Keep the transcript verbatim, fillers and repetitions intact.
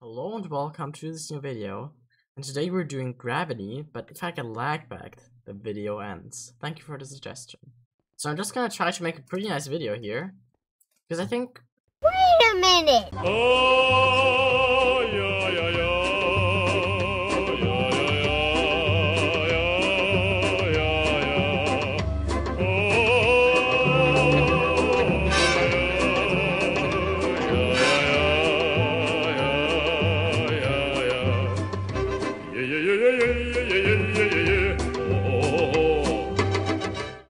Hello and welcome to this new video, and today we're doing gravity, but if I get lag backed, the video ends. Thank you for the suggestion. So I'm just gonna try to make a pretty nice video here, because I think... Wait a minute! Oh,